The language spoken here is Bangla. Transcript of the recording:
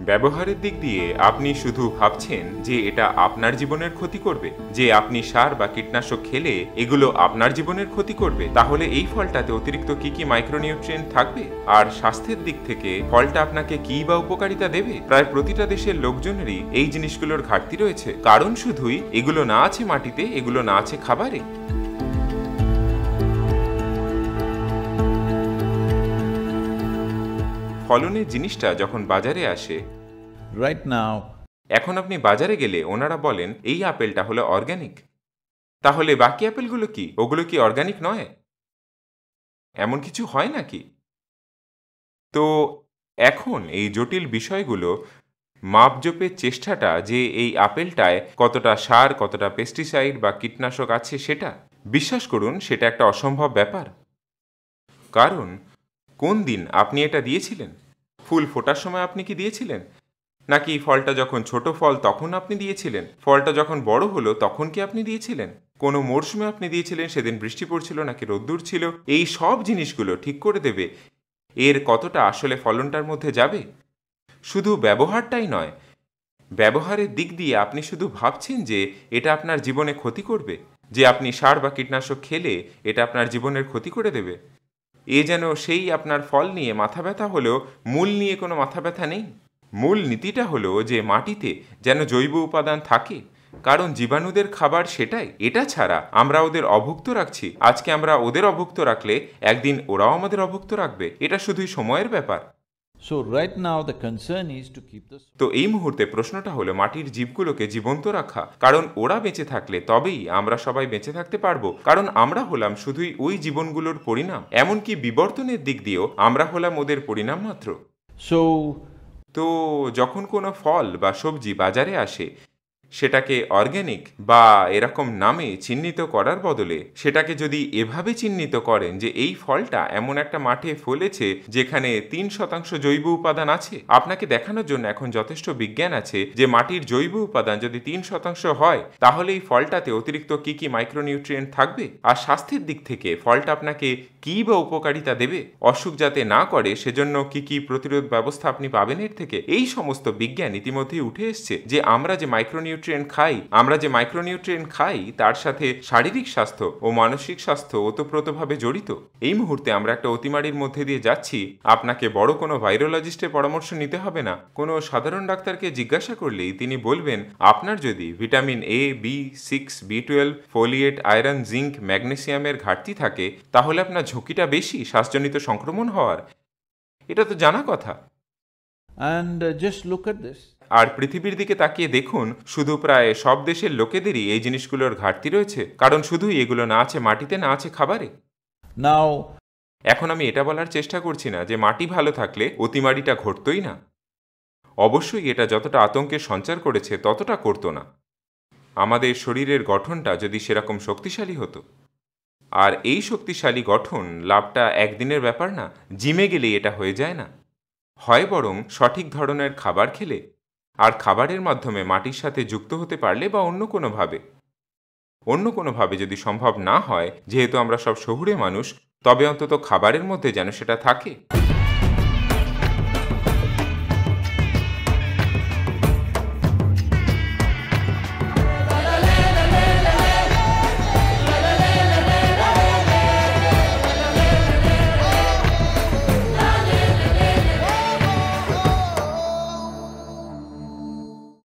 ব্যবহারের দিক দিয়ে আপনি শুধু ভাবছেন যে এটা আপনার জীবনের ক্ষতি করবে, যে আপনি সার বা কীটনাশক খেলে এগুলো আপনার জীবনের ক্ষতি করবে, তাহলে এই ফলটাতে অতিরিক্ত কি কি মাইক্রোনিউট্রিয়েন্ট থাকবে আর স্বাস্থ্যের দিক থেকে ফলটা আপনাকে কি বা উপকারিতা দেবে। প্রায় প্রতিটা দেশের লোকজনেরই এই জিনিসগুলোর ঘাটতি রয়েছে, কারণ শুধুই এগুলো না আছে মাটিতে, এগুলো না আছে খাবারে। ফলনের জিনিসটা যখন বাজারে আসে, right now, এখন আপনি বাজারে গেলে ওনারা বলেন এই আপেলটা হলো অর্গানিক, তাহলে বাকি আপেলগুলো কি, ওগুলো কি অর্গানিক নয়? এমন কিছু হয় নাকি? তো এখন এই জটিল বিষয়গুলো মাপজোপের চেষ্টাটা, যে এই আপেলটায় কতটা সার, কতটা পেস্টিসাইড বা কীটনাশক আছে, সেটা বিশ্বাস করুন সেটা একটা অসম্ভব ব্যাপার। কারণ কোন দিন আপনি এটা দিয়েছিলেন? ফুল ফোটার সময় আপনি কি দিয়েছিলেন? নাকি ফলটা যখন ছোট ফল তখন আপনি দিয়েছিলেন? ফলটা যখন বড় হলো তখন কি আপনি দিয়েছিলেন? কোনো মরশুমে আপনি দিয়েছিলেন, সেদিন বৃষ্টি পড়ছিল নাকি রোদ্দুর ছিল? এই সব জিনিসগুলো ঠিক করে দেবে এর কতটা আসলে ফলনটার মধ্যে যাবে। শুধু ব্যবহারটাই নয়, ব্যবহারের দিক দিয়ে আপনি শুধু ভাবছেন যে এটা আপনার জীবনে ক্ষতি করবে, যে আপনি সার বা কীটনাশক খেলে এটা আপনার জীবনের ক্ষতি করে দেবে। এ যেন সেই আপনার ফল নিয়ে মাথা ব্যথা হলেও মূল নিয়ে কোনো মাথা ব্যথা নেই। মূল নীতিটা হলো যে মাটিতে যেন জৈব উপাদান থাকে, কারণ জীবাণুদের খাবার সেটাই। এটা ছাড়া আমরা ওদের অভুক্ত রাখছি, আজকে আমরা ওদের অভুক্ত রাখলে একদিন ওরাও আমাদের অভুক্ত রাখবে, এটা শুধুই সময়ের ব্যাপার। so right now the concern is to keep this. তো এই মুহূর্তে প্রশ্নটা হলো মাটির জীবগুলোকে জীবন্ত রাখা, কারণ ওরা বেঁচে থাকলে তবেই আমরা সবাই বেঁচে থাকতে পারবো, কারণ আমরা হলাম শুধুই ওই জীবনগুলোর পরিণাম, এমনকি বিবর্তনের দিক দিয়েও আমরা হলাম ওদের পরিণাম মাত্র। So তো যখন কোনো ফল বা সবজি বাজারে আসে, সেটাকে অর্গ্যানিক বা এরকম নামে চিহ্নিত করার বদলে সেটাকে যদি এভাবে চিহ্নিত করেন যে এই ফলটা এমন একটা মাঠে ফলেছে যেখানে 3% জৈব উপাদান আছে, আপনাকে দেখানোর জন্য এখন যথেষ্ট বিজ্ঞান আছে যে মাটির জৈব উপাদান যদি 3% হয় তাহলে এই ফলটাতে অতিরিক্ত কি কি মাইক্রোনিউট্রিয়েন্ট থাকবে, আর স্বাস্থ্যের দিক থেকে ফলটা আপনাকে কি বা উপকারিতা দেবে, অসুখ যাতে না করে সেজন্য কি কি প্রতিরোধ ব্যবস্থা আপনি পাবেন এর থেকে, এই সমস্ত বিজ্ঞান ইতিমধ্যেই উঠে এসছে। যে আমরা যে মাইক্রোনিউট্রিয়েন্ট খাই তার সাথে শারীরিক স্বাস্থ্য ও মানসিক স্বাস্থ্য ওতপ্রোতভাবে জড়িত। এই মুহূর্তে আমরা একটা অতিমারির মধ্যে দিয়ে যাচ্ছি। আপনাকে বড় কোনো ভাইরোলজিস্টের পরামর্শ নিতে হবে না, কোনো সাধারণ ডাক্তারকে জিজ্ঞাসা করলেই তিনি বলবেন আপনার যদি vitamin A, B6, B12, folate, iron, zinc, ম্যাগনেসিয়ামের ঘাটতি থাকে তাহলে আপনার ঝুঁকিটা বেশি শ্বাসজনিত সংক্রমণ হওয়ার। এটা তো জানা কথা। and just look at this. আর পৃথিবীর দিকে তাকিয়ে দেখুন, শুধু প্রায় সব দেশের লোকেদেরই এই জিনিসগুলোর ঘাটতি রয়েছে, কারণ শুধুই এগুলো না আছে মাটিতে, না আছে খাবারে। Now এখন আমি এটা বলার চেষ্টা করছি না যে মাটি ভালো থাকলে অতিমারিটা ঘটতই না। অবশ্যই এটা যতটা আতঙ্কের সঞ্চার করেছে ততটা করতো না আমাদের শরীরের গঠনটা যদি সেরকম শক্তিশালী হতো। আর এই শক্তিশালী গঠন লাভটা একদিনের ব্যাপার না, জিমে গেলেই এটা হয়ে যায় না, হয় বরং সঠিক ধরনের খাবার খেলে, আর খাবারের মাধ্যমে মাটির সাথে যুক্ত হতে পারলে, বা অন্য কোনোভাবে যদি সম্ভব না হয়, যেহেতু আমরা সব শহুরে মানুষ, তবে অন্তত খাবারের মধ্যে যেন সেটা থাকে।